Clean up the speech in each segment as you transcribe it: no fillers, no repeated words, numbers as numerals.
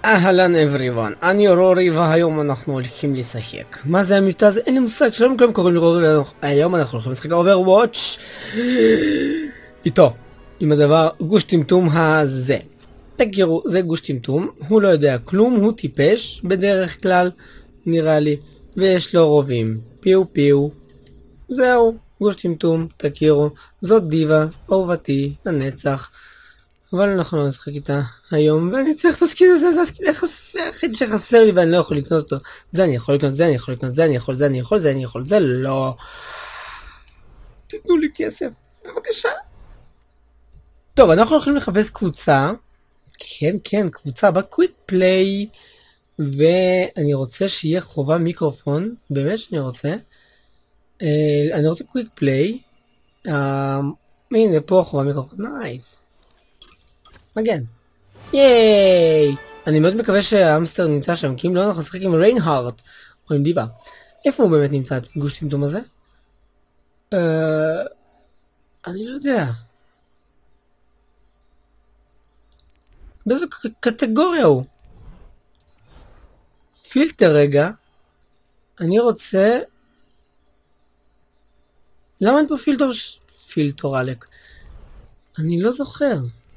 אהלן אבריוואן, אני אורורי והיום אנחנו הולכים לשחק. מה זה המבטא הזה? אין לי מושג, שלום כלום, קוראים לי אורורי והיום אנחנו הולכים לשחק אוברוואץ' איתו, עם הדבר גוש טמטום הזה. תכירו, זה גוש טמטום, הוא לא יודע כלום, הוא טיפש בדרך כלל, נראה לי, ויש לו רובים, פיו פיו. זהו, גוש טמטום, תכירו, זאת דיבה, אהובתי, לנצח. אבל אנחנו לא נשחק איתה היום, ואני צריך את הסקין הזה, זה הסקין היחיד שחסר לי ואני לא יכול לקנות אותו. זה אני יכול לקנות, זה אני יכול לקנות, זה אני יכול, זה אני יכול, זה אני יכול, זה לא. תתנו לי כסף, בבקשה. טוב, אנחנו הולכים לחפש קבוצה. כן, קבוצה בקוויק פליי. ואני רוצה שיהיה חובה מיקרופון, באמת שאני רוצה. אני רוצה קוויק פליי. הנה פה חובה מיקרופון, נייס. מגן. ייי! אני מאוד מקווה שהאמסטר נמצא שם, כי אם לא אנחנו נשחק עם ריינהארט או עם דיבה. איפה הוא באמת נמצא את גוש טמטום הזה? אני לא יודע. באיזו קטגוריה הוא? פילטר רגע. אני רוצה... למה אין פה פילטר עלק? אני לא זוכר.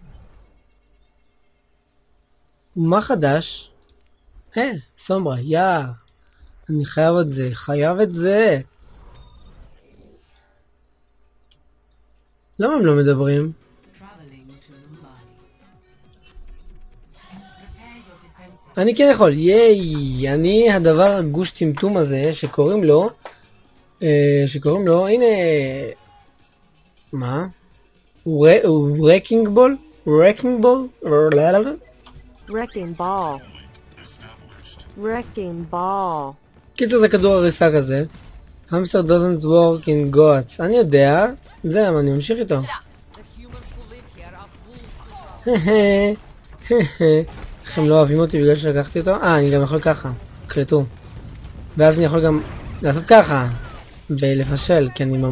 מה חדש? סומברה, אני חייב את זה, למה הם לא מדברים? אני כן יכול, ייי, אני הדבר הגוש טמטום הזה שקוראים לו, הנה, מה? הוא רקינג בול? Wrecking ball. קיצר זה כדור הריסה כזה. Hamster doesn't work in goats. אני יודע, זה למה אני ממשיך איתו. איך הם לא אוהבים אותי בגלל שלקחתי אותו? אני גם יכול ככה, קלטו. ואז אני יכול גם לעשות ככה ולפשל, כי אני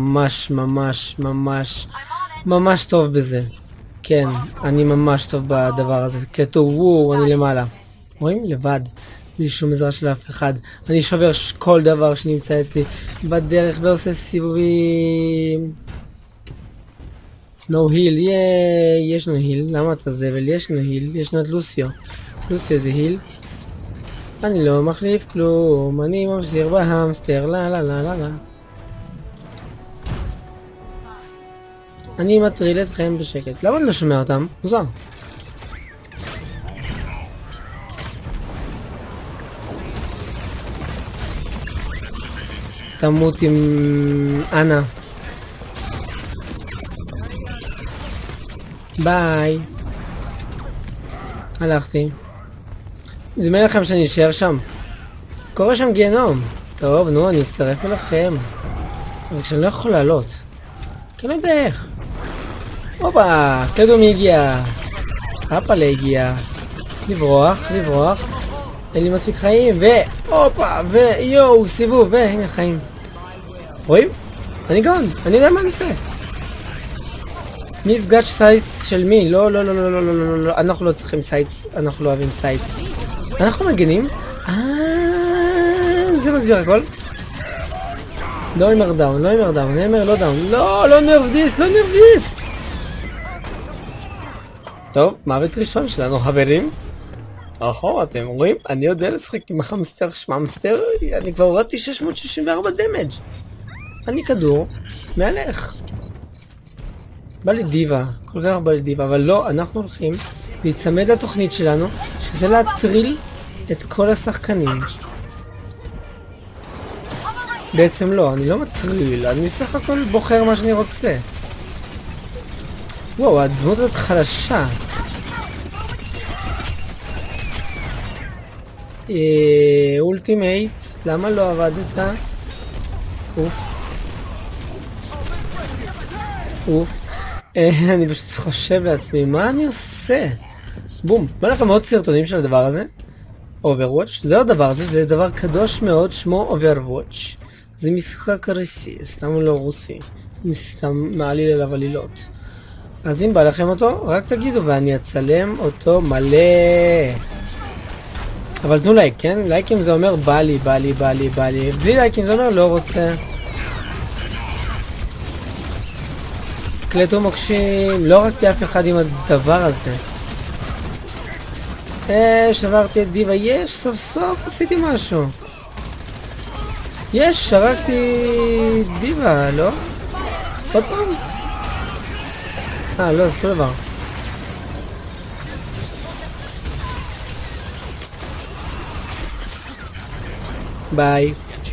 ממש טוב בזה. כן, אני ממש טוב בדבר הזה. קלטו, וואו, אני למעלה. רואים? לבד. בלי שום עזרה של אף אחד. אני שובר כל דבר שנמצא אצלי בדרך ועושה סיבובים. No heal, ייי, יש לנו heal. למה אתה זבל? יש לנו heal. יש לנו את לוסיו. לוסיו זה heal. אני לא מחליף כלום. אני ממשיך בהמסטר. לא. אני מטריל אתכם בשקט. למה אני לא שומע אותם? מוזר. תמות עם אנה. ביי. הלכתי. נדמה לכם שאני אשאר שם. קורה שם גיהנום. טוב, נו, אני אצטרף אליכם. רק שאני לא יכול לעלות. כי אני לא יודע איך. הופה, קלדו מי הגיע. הפלה הגיע. לברוח. אין לי מספיק חיים, והופה, ויואו, סיבוב, והנה חיים. רואים? אני גאון, אני יודע מה אני עושה. מפגש סייץ של מי? לא, אנחנו לא צריכים סייץ, אנחנו לא אוהבים סייץ. אנחנו מגנים? זה מסביר הכל. לא נמר דאון, נמר לא דאון, לא נרוויס. טוב, מוות ראשון שלנו, חברים. אתם רואים? אני יודע לשחק עם המסטר שממסטר, אני כבר הורדתי 664 דמג'. אני כדור, מהלך. בא לי דיבה, כל כך בא לי דיבה, אבל לא, אנחנו הולכים להצמד לתוכנית שלנו, שזה להטריל את כל השחקנים. בעצם לא, אני לא מטריל, אני סך הכל בוחר מה שאני רוצה. וואו, הדמות הזאת חלשה. אולטימייט, למה לא עבדת? אוף. אני פשוט חושב לעצמי, מה אני עושה? בום, בא לכם עוד סרטונים של הדבר הזה? Overwatch, זה עוד דבר הזה, זה דבר קדוש מאוד, שמו Overwatch. זה משחק רוסי, סתם לא רוסי. אני סתם מעליל עליו עלילות. אז אם בא לכם אותו, רק תגידו ואני אצלם אותו מלא. אבל תנו לייק, כן? לייקים זה אומר בא לי, בא לי, בא לי, בא לי. בלי לייקים זה אומר לא רוצה. קלטו מוקשים, לא הרגתי אף אחד עם הדבר הזה. שברתי את דיבה, יש, סוף סוף עשיתי משהו. יש, שרקתי דיבה, לא? עוד פעם? לא, זה אותו דבר. ביי.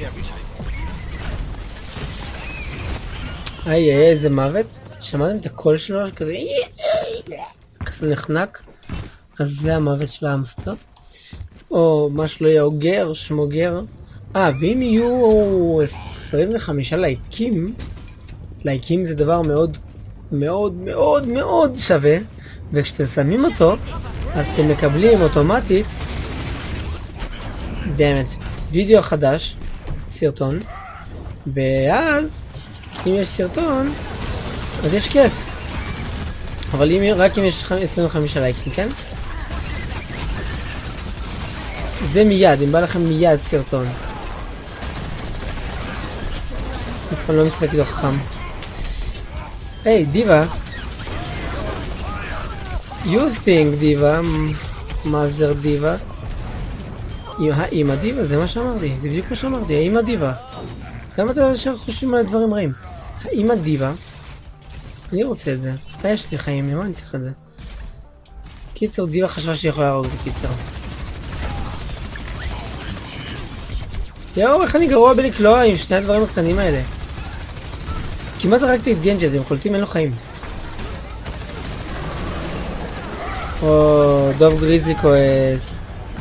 איזה מוות. שמעתם את הקול שלו כזה כזה נחנק? אז זה המוות של האמסטר. או מה שלא יהיה, אוגר, שמוגר. ואם יהיו 25 לייקים, לייקים זה דבר מאוד מאוד מאוד מאוד שווה, וכשאתם שמים אותו אז אתם מקבלים אוטומטית וידאו חדש, סרטון, ואז אם יש סרטון אז יש כיף. אבל רק אם יש 25 לייקים, כן? זה מיד, אם בא לכם מיד סרטון. אני לא משחק איתו חכם. היי, דיבה. You think דיבה, מאזר דיבה. האמא דיבה, זה מה שאמרתי, זה בדיוק מה שאמרתי, האמא דיבה. למה אתה ישר חושבים על דברים רעים? האמא דיבה. אני רוצה את זה. יש לי חיים, למה אני צריך את זה? קיצר, דיבה חשבה שהיא יכולה להרוג בקיצר. יאו, איך אני גרוע בלקלוע עם שני הדברים הקטנים האלה? כמעט הרגתי את גנג'י, הם קולטים, אין לו חיים. או, דוב גריזלי כועס.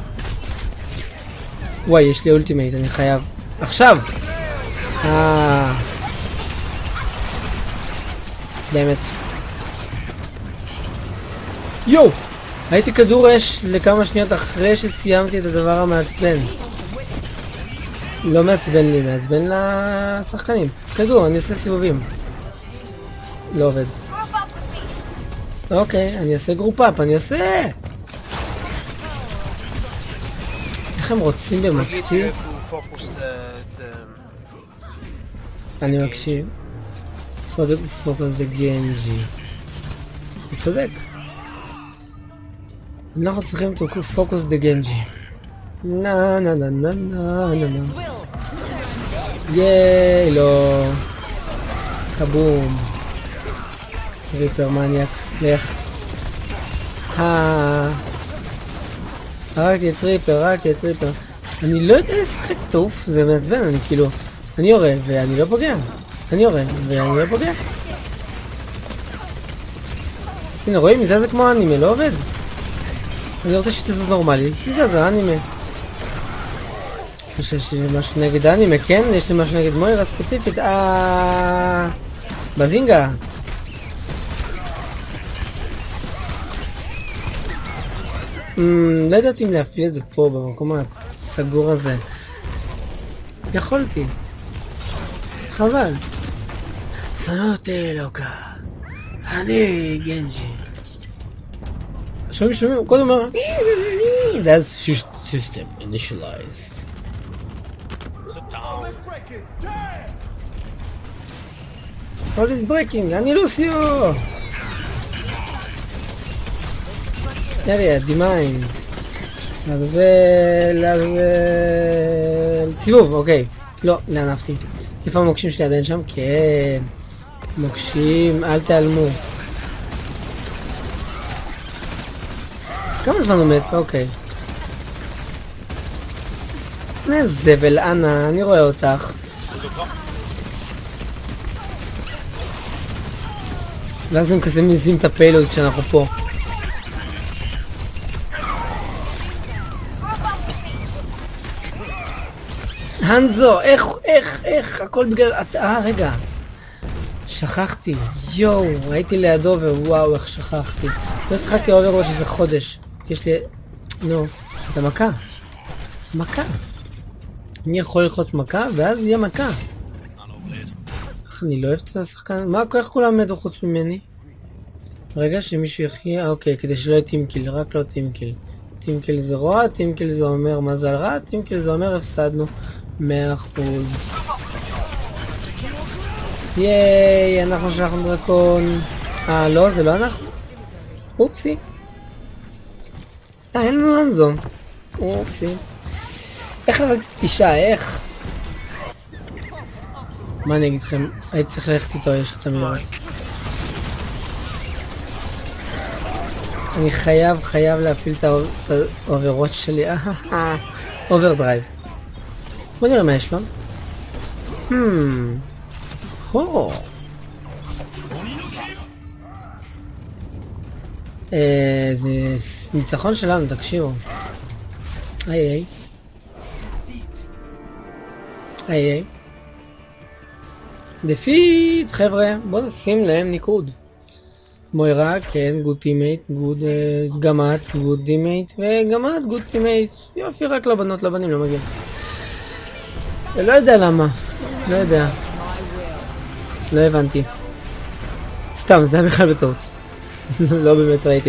וואי, יש לי אולטימייט, אני חייב. עכשיו! באמת. יו! הייתי כדור אש לכמה שניות אחרי שסיימתי את הדבר המעצבן. לא מעצבן לי, מעצבן לשחקנים. כדור, אני עושה סיבובים. לא עובד. אוקיי, אני עושה גרופ-אפ, אני עושה! איך הם רוצים במותי? אני מקשיב. פוקוס דה גנג'י. הוא צודק. אנחנו צריכים to פוקוס דה גנג'י. נה נה נה נה נה נה נה. ייי, לא. קבום. ריפר מניאק. לך. הרגתי את ריפר. אני לא יודע לשחק טוב, זה מעצבן, אני כאילו... אני יורה ואני לא פוגע. הנה, רואים? מזה זה כמו אנימה, לא עובד. אני רוצה שתזוז נורמלי. זה אנימה. יש לי משהו נגד אנימה, כן? יש לי משהו נגד מוירה ספציפית. בזינגה. לא יודעת אם להפעיל את זה פה, במקום הסגור הזה. יכולתי. חבל. סונוטי לוקה. אני גנג'י. שומעים, קודם אומר ואז system initialized. All is breaking, אני לוסיו! יאללה, דימיין. סיבוב, אוקיי. לא, לאן עפתי? איפה המוקשים שלי עדיין שם? כן. מוקשים, אל תעלמו. כמה זמן הוא מת? אוקיי. זבל, אנה, אני רואה אותך. ואז הם כזה מזים את הפיילוד כשאנחנו פה. הנזו, איך, הכל בגלל... רגע. שכחתי, יואו, הייתי לידו ווואו, איך שכחתי. לא שחקתי אוברווטש איזה חודש. יש לי... נו, אתה מכה. אני יכול ללחוץ מכה, ואז יהיה מכה. איך אני לא אוהב את השחקן? איך כולם מתו חוץ ממני? רגע, שמישהו יחיה... אוקיי, כדי שלא יהיה טימקיל, רק לא טימקיל. טימקיל זה רוע, טימקיל זה אומר מזל רע, טימקיל זה אומר הפסדנו 100%. ייי, אנחנו שלחנו דרקון. לא, זה לא אנחנו. אופסי. אין לנו אנזו. אופסי. איך רק 9, איך? מה אני אגיד לכם? הייתי צריך ללכת איתו, יש לו את המהירות. אני חייב להפעיל את האוברווטש שלי. אוברדרייב. בוא נראה מה יש לו. זה ניצחון שלנו, תקשיבו. איי. דפיט, חבר'ה, בואו נשים להם ניקוד. מוירה, כן, גוד טימייט, גוד גמת, גוד טימייט, וגמת, גוד טימייט. יופי, רק לבנות, לבנים לא מגיע. לא יודע למה, לא יודע. לא הבנתי. סתם, זה היה בכלל בטעות. לא באמת ראיתי.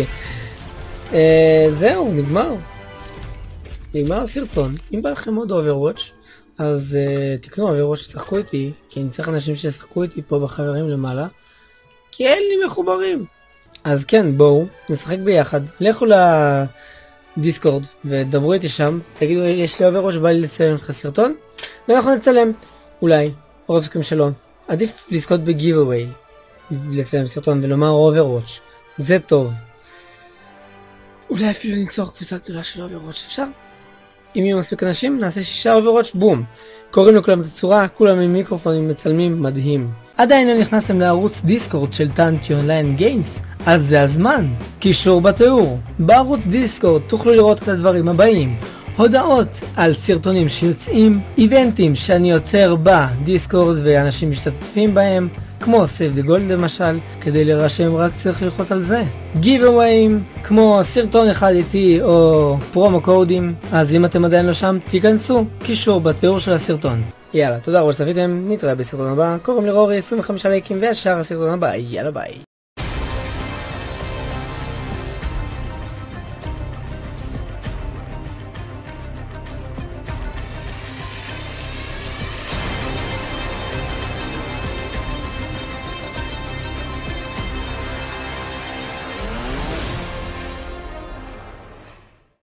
זהו, נגמר הסרטון. אם בא לכם עוד אוברווטש, אז תקנו אוברווטש ששחקו איתי, כי אני צריך אנשים שישחקו איתי פה בחברים למעלה, כי אין לי מחוברים. אז כן, בואו, נשחק ביחד. לכו לדיסקורד ודברו איתי שם, תגידו, יש לי אוברווטש, בא לי לצלם לך סרטון, ואנחנו נצלם, אולי, רוב סיכויים שלא. עדיף לזכות בגיבווי, לצלם סרטון ולומר אוברווטש. זה טוב. אולי אפילו ניצור קבוצה גדולה של אוברווטש, אפשר? אם יהיו מספיק אנשים, נעשה 6 אוברווטש, בום. קוראים לכולם את הצורה, כולם עם מיקרופונים מצלמים, מדהים. עדיין לא נכנסתם לערוץ דיסקורד של טנקי אונליין גיימס? אז זה הזמן. קישור בתיאור. בערוץ דיסקורד תוכלו לראות את הדברים הבאים. הודעות על סרטונים שיוצאים, איבנטים שאני יוצר בדיסקורד ואנשים משתתפים בהם, כמו Save the Gold למשל, כדי להירשם רק צריך ללחוץ על זה. גיבוויים, כמו סרטון אחד איתי או פרומו קודים, אז אם אתם עדיין לא שם, תיכנסו, קישור בתיאור של הסרטון. יאללה, תודה רבה שצפיתם, נתראה בסרטון הבא, קוראים לי רורי, 25 לייקים והשאר הסרטון הבא, יאללה ביי.